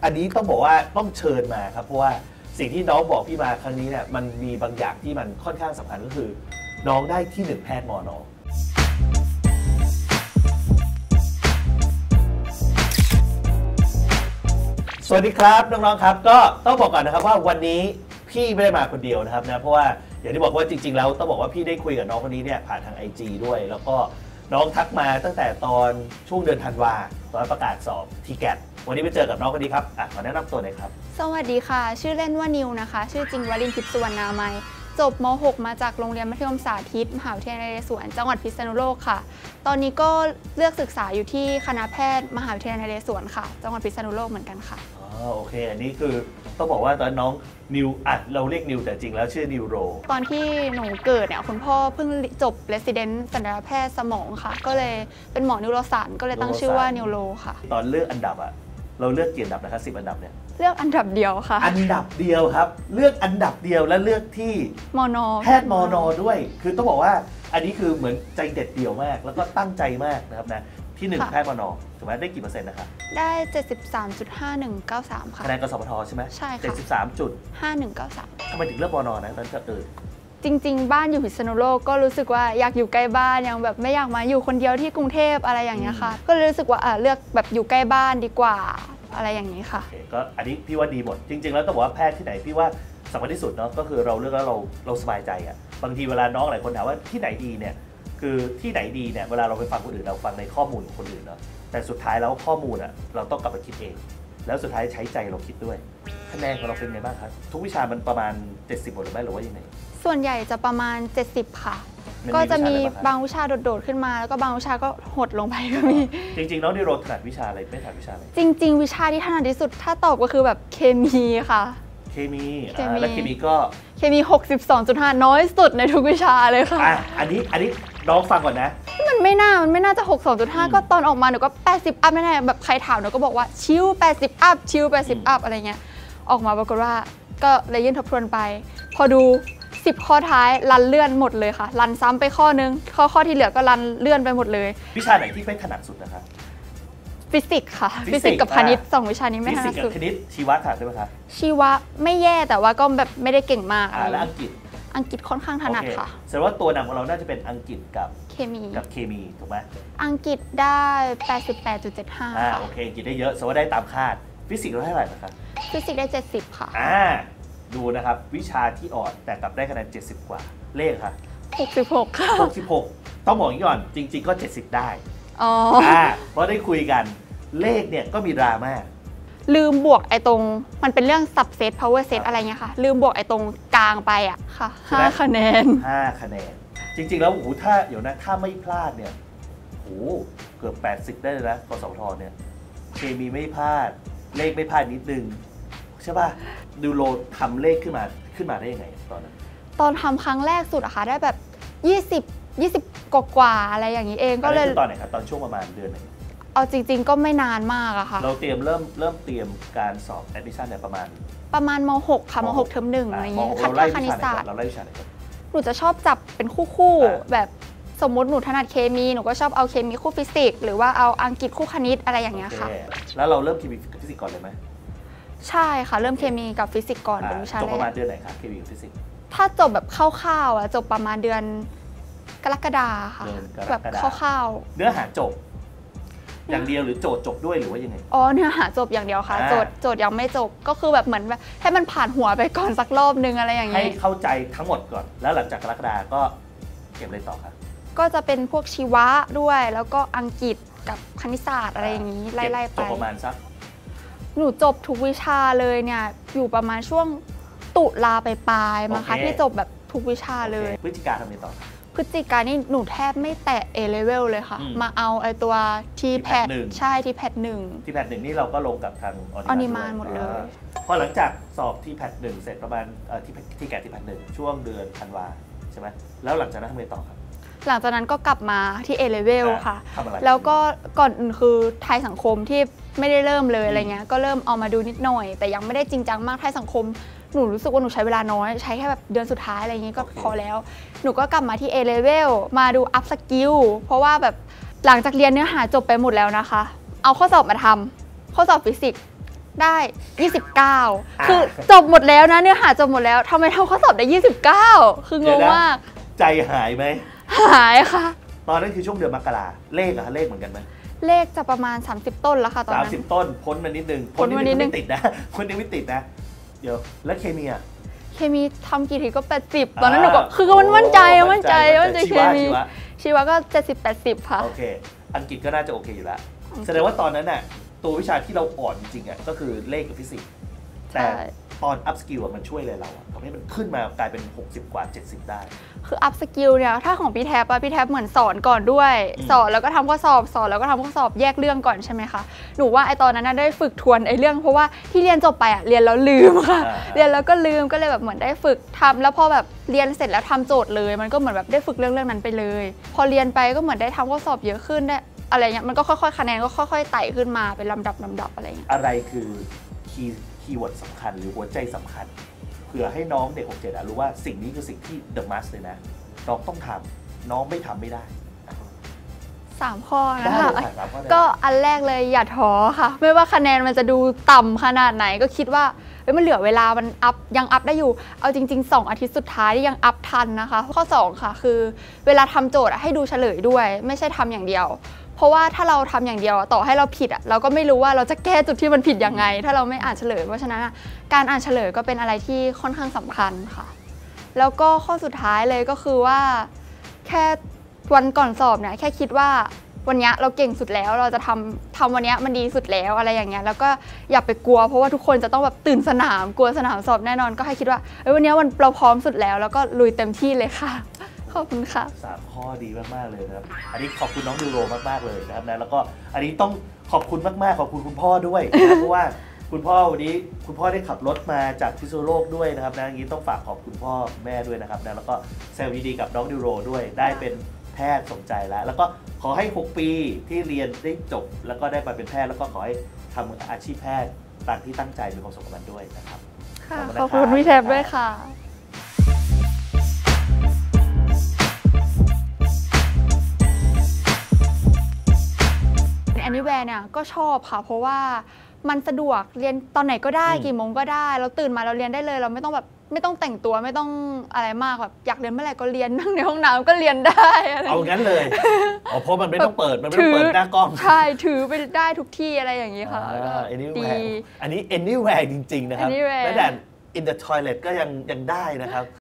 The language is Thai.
อันนี้ต้องบอกว่าต้องเชิญมาครับเพราะว่าสิ่งที่น้องบอกพี่มาครั้งนี้เนี่ยมันมีบางอย่างที่มันค่อนข้างสำคัญก็คือน้องได้ที่1แพทย์มน.สวัสดีครับน้องๆครับก็ต้องบอกก่อนนะครับว่าวันนี้พี่ไม่ได้มาคนเดียวนะครับนะเพราะว่าอย่างที่บอกว่าจริงๆแล้วต้องบอกว่าพี่ได้คุยกับน้องคนนี้เนี่ยผ่านทาง IG ด้วยแล้วก็น้องทักมาตั้งแต่ตอนช่วงเดือนธันวาตอนประกาศสอบทีแกตวันนี้ไปเจอกับน้องคนนี้ครับขอแนะนำตัวหน่อยครับสวัสดีค่ะชื่อเล่นว่านิวนะคะชื่อจริงวรินทร์ทิพย์สุวรรณามัยจบม.6 มาจากโรงเรียนมัธยมสาธิตมหาวิทยาลัยนเรศวรจังหวัดพิษณุโลกค่ะตอนนี้ก็เลือกศึกษาอยู่ที่คณะแพทย์มหาวิทยาลัยนเรศวรค่ะจังหวัดพิษณุโลกเหมือนกันค่ะโอเคอันนี้คือต้องบอกว่าตอนน้องนิวเราเรียกนิวแต่จริงแล้วชื่อนิวโรตอนที่หนูเกิดเนี่ยคุณพ่อเพิ่งจบเรสซิเดนต์ศัลยแพทย์สมองค่ะก็เลยเป็นหมอนิวโรศาสตร์ก็เลยตั้งชื่อว่านิวโรค่ะตอนเลือกอันดับเราเลือกกี่อันดับนะครับ10 อันดับเนี่ยเลือกอันดับเดียวค่ะอันดับเดียวครับเลือกอันดับเดียวและเลือกที่มน. แพทย์มน.ด้วยคือต้องบอกว่าอันนี้คือเหมือนใจเด็ดเดี่ยวมากแล้วก็ตั้งใจมากนะครับนะที่1แพทย์มน.ถูกไหมได้กี่เปอร์เซ็นต์นะคะได้ 73.5193 ค่ะคะแนนกสพทใช่ไหมใช่ค่ะ 73.5193ทำไมถึงเลือกมน.นะตอนก็จริงๆบ้านอยู่พิษณุโลกก็รู้สึกว่าอยากอยู่ใกล้บ้านยังแบบไม่อยากมาอยู่คนเดียวที่กรุงเทพอะไรอย่างเงี้ยค่ะก็เลยรู้สึกว่าเลือกแบบอยู่ใกล้บ้านดีกว่าอะไรอย่างนี้ค่ะก็อันนี้พี่ว่าดีหมดจริงๆแล้วต้องบอกว่าแพทย์ที่ไหนพี่ว่าสำคัญที่สุดเนาะก็คือเราเลือกแล้วเราสบายใจบางทีเวลาน้องหลายคนถามว่าที่ไหนดีเนี่ยคือที่ไหนดีเนี่ยเวลาเราไปฟังคนอื่นเราฟังในข้อมูลของคนอื่นเนาะแต่สุดท้ายแล้วข้อมูลเราต้องกลับมาคิดเองแล้วสุดท้ายใช้ใจเราคิดด้วยคะแนนของเราเป็นไงบ้างครับทุกวิชามันประมาณ70หมดหรือไม่หรือว่ายังไงส่วนใหญ่จะประมาณ70ค่ะก็จะมีบางวิชาโดดๆขึ้นมาแล้วก็บางวิชาก็หดลงไปก็มีจริงๆน้องดิโรถนัดวิชาอะไรไม่ถนัดวิชาอะไรจริงๆวิชาที่ถนัดที่สุดถ้าตอบก็คือแบบเคมีค่ะเคมีและเคมี 62.5 น้อยสุดในทุกวิชาเลยค่ะอันนี้น้องฟังก่อนนะมันไม่น่าจะ 62.5 ก็ตอนออกมาหนูก็80อัพแน่ๆแบบใครถามหนูก็บอกว่าชิว80อัพชิว80อัพอะไรเงี้ยออกมาปรากฏว่าก็เลยยื่นทบทวนไปพอดู10ข้อท้ายรันเลื่อนหมดเลยค่ะรันซ้ำไปข้อนึงข้อที่เหลือก็รันเลื่อนไปหมดเลยวิชาไหนที่ไม่ถนัดสุดนะคะฟิสิกส์ค่ะฟิสิกส์กับคณิต2วิชานี้ไม่ถนัดสุดฟิสิกส์กับคณิตชีวะถนัดใช่ไหมคะชีวะไม่แย่แต่ว่าก็แบบไม่ได้เก่งมากแล้วอังกฤษค่อนข้างถนัดค่ะแสดงว่าตัวนำของเราน่าจะเป็นอังกฤษกับเคมีถูกไหมอังกฤษได้ 88.75 ค่ะโอเคอังกฤษได้เยอะแสดงว่าได้ตามคาดฟิสิกส์เราเท่าไหร่นะคะฟิสิกส์ได้70ค่ะดูนะครับวิชาที่อ่อนแต่กลับได้คะแนน70กว่าเลขค่ะ 66ค่ะ 66ต้องบอกอย่างนี้ก่อนจริงๆก็70ได้เพราะได้คุยกันเลขเนี่ยก็มีดราม่าลืมบวกไอ้ตรงมันเป็นเรื่อง subset power set อะไรเงี้ยค่ะลืมบวกไอ้ตรงกลางไปค่ะ5คะแนนจริงๆแล้วถ้าถ้าไม่พลาดเนี่ยเกือบ80ได้เลยนะกสพทเนี่ยเคมีไม่พลาดเลขไม่พลาดนิดนึงใช่ป่ะดูโลทำเลขขึ้นมาได้ยังไงตอนนั้นตอนทำครั้งแรกสุดอะค่ะได้แบบ20กว่าอะไรอย่างนี้เองก็เลยตอนไหนครับตอนช่วงประมาณเดือนไหนเอาจริงๆก็ไม่นานมากอะค่ะเราเริ่มการสอบแอดมิชั่นเนี่ยประมาณม.6 ค่ะม.6 เทอม1อะไรอย่างเงี้ยคัดเลือกคณิตศาสตร์เราไล่วิชาไหนครับหนูจะชอบจับเป็นคู่แบบสมมติหนูถนัดเคมีหนูก็ชอบเอาเคมีคู่ฟิสิกส์หรือว่าเอาอังกฤษคู่คณิตอะไรอย่างเงี้ยค่ะแล้วเราเริ่มเคมีกับฟิสิกส์ก่อนเลยไหมใช่ค่ะเริ่มเคมีกับฟิสิกส์ก่อนเป็นวิชาแรกจบประมาณเดือนไหนคะเคมีกับฟิสิกส์ถ้าจบแบบคร่าวๆจบประมาณเดือนกรกฎาค่ะแบบคร่าวๆเนื้อหาจบอย่างเดียวหรือโจทย์จบด้วยหรือว่ายังไงเนื้อหาจบอย่างเดียวค่ะโจทย์ยังไม่จบก็คือแบบเหมือนแบบให้มันผ่านหัวไปก่อนสักรอบนึงอะไรอย่างนี้ให้เข้าใจทั้งหมดก่อนแล้วหลังจากกรกฎาก็เก็บอะไรต่อคะก็จะเป็นพวกชีวะด้วยแล้วก็อังกฤษกับคณิตศาสตร์อะไรอย่างนี้ไล่ๆไปจบประมาณสักหนูจบทุกวิชาเลยเนี่ยอยู่ประมาณช่วงตุลาไปปลายมั้งคะที่จบแบบทุกวิชาเลยพฤศจิกาทำอะไรต่อพฤศจิกานี่หนูแทบไม่แตะ A level เลยค่ะมาเอาไอตัวที่แพทใช่ที่แพท1 นี่เราก็ลงกับทางออนิมานหมดเลยพอหลังจากสอบที่แพท1เสร็จประมาณที่แกะที่แพท1ช่วงเดือนธันวาใช่ไหมแล้วหลังจากนั้นทำอะไรต่อครับหลังจากนั้นก็กลับมาที่ A level ค่ะแล้วก็ก่อนอื่นคือไทยสังคมที่ไม่ได้เริ่มเลยอะไรเงี้ยก็เริ่มเอามาดูนิดหน่อยแต่ยังไม่ได้จริงจังมากไทยสังคมหนูรู้สึกว่าหนูใช้เวลาน้อยใช้แค่แบบเดือนสุดท้ายอะไรอย่างงี้ก็พอแล้วหนูก็กลับมาที่ A level มาดู up skill เพราะว่าแบบหลังจากเรียนเนื้อหาจบไปหมดแล้วนะคะเอาข้อสอบมาทำข้อสอบฟิสิกส์ได้ 29 คือจบหมดแล้วนะเนื้อหาจบหมดแล้วทำไมทำข้อสอบได้ 29 คืองงมากใจหายไหมหายค่ะตอนนั้นคือช่วงเดือนมกราเลขอะเลขเหมือนกันไหมเลขจะประมาณ30ต้นแล้วค่ะตอนนั้น 30ต้นพ้นมานิดนึงพ้นนิดนึงไม่ติดนะพ้นนิดไม่ติดนะเดี๋ยวแล้วเคมีอะเคมีทำกี่ทีก็80ตอนนั้นหนูก็คือมันมั่นใจชีวะก็70-80ค่ะโอเคอังกฤษก็น่าจะโอเคอยู่แล้วแสดงว่าตอนนั้นน่ะตัววิชาที่เราอ่อนจริงๆอ่ะก็คือเลขกับฟิสิกส์แต่ตอนอัพสกิลมันช่วยเลยเราทำให้มันขึ้นมากลายเป็น60กว่า70ได้คืออัพสกิลเนี่ยถ้าของพี่แท็บเหมือนสอนก่อนด้วยสอนแล้วก็ทำข้อสอบสอนแล้วก็ทำข้อสอบแยกเรื่องก่อนใช่ไหมคะหนูว่าไอตอนนั้นได้ฝึกทวนไอเรื่องเพราะว่าที่เรียนจบไปอ่ะเรียนแล้วลืมค่ะเรียนแล้วก็ลืมก็เลยแบบเหมือนได้ฝึกทำแล้วพอแบบเรียนเสร็จแล้วทำโจทย์เลยมันก็เหมือนแบบได้ฝึกเรื่องนั้นไปเลยพอเรียนไปก็เหมือนได้ทำข้อสอบเยอะขึ้นได้อะไรเงี้ยมันก็ค่อยๆคะแนนก็ค่อยๆไต่ขึ้นมาเป็นลำดับอะไรเงี้ยอะไรคือคีย์เวิร์ดสำคัญหรือหัวใจสำคัญเพื่อให้น้องเด็ก67รู้ว่าสิ่งนี้คือสิ่งที่ the must เลยนะน้องต้องทำน้องไม่ทำไม่ได้ 3 ข้อนะคะก็อันแรกเลยอย่าท้อค่ะไม่ว่าคะแนนมันจะดูต่ำขนาดไหนก็คิดว่ามันเหลือเวลามันยังอัพได้อยู่เอาจริงๆ2 อาทิตย์สุดท้ายที่ยังอัพทันนะคะข้อ2ค่ะคือเวลาทำโจทย์ให้ดูเฉลยด้วยไม่ใช่ทำอย่างเดียวเพราะว่าถ้าเราทำอย่างเดียวต่อให้เราผิดเราก็ไม่รู้ว่าเราจะแก้จุดที่มันผิดยังไงถ้าเราไม่อ่านเฉลยเพราะฉะนั้นการอ่านเฉลยก็เป็นอะไรที่ค่อนข้างสำคัญค่ะแล้วก็ข้อสุดท้ายเลยก็คือว่าแค่วันก่อนสอบเนี่ยแค่คิดว่าวันนี้เราเก่งสุดแล้วเราจะทำวันนี้มันดีสุดแล้วอะไรอย่างเงี้ยแล้วก็อย่าไปกลัวเพราะว่าทุกคนจะต้องแบบตื่นสนามกลัวสนามสอบแน่นอนก็ให้คิดว่าวันนี้เราพร้อมสุดแล้วก็ลุยเต็มที่เลยค่ะขอบคุณค่ะ 3 ข้อดีมากๆเลยนะครับอันนี้ขอบคุณน้องยูโรมากๆเลยนะครับนะแล้วก็อันนี้ต้องขอบคุณมากๆขอบคุณคุณพ่อด้วยนะเพราะว่าคุณพ่อวันนี้คุณพ่อได้ขับรถมาจากพิษณุโลกด้วยนะครับนะอย่างนี้ต้องฝากขอบคุณพ่อแม่ด้วยนะครับนะแล้วก็แซวดีๆกับน้องยูโรด้วยได้เป็นแพทย์สมใจแล้วก็ขอให้6 ปีที่เรียนได้จบแล้วก็ได้มาเป็นแพทย์แล้วก็ขอให้ทำอาชีพแพทย์ตามที่ตั้งใจมีความสุขกับมันด้วยนะครับขอบคุณพี่แทบด้วยค่ะAnywhere เนี่ยก็ชอบค่ะเพราะว่ามันสะดวกเรียนตอนไหนก็ได้กี่โมงก็ได้เราตื่นมาเราเรียนได้เลยเราไม่ต้องแบบไม่ต้องแต่งตัวไม่ต้องอะไรมากแบบอยากเรียนเมื่อไหร่ก็เรียนนั่งในห้องน้ำก็เรียนได้เอางั้นเลยเพราะมันไม่ต้องเปิดหน้ากล้องใช่ถือไปได้ทุกที่อะไรอย่างนี้ค่ะดีอันนี้ anywhere จริงๆนะครับแม้แต่ in the toilet ก็ยังได้นะครับ